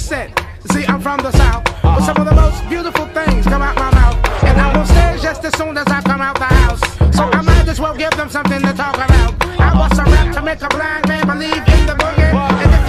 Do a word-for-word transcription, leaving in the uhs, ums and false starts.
accent. See, I'm from the South, but some of the most beautiful things come out my mouth. And I'm on stage just as soon as I come out the house. So I might as well give them something to talk about. I bust a rap to make a blind man believe in the boogie. And if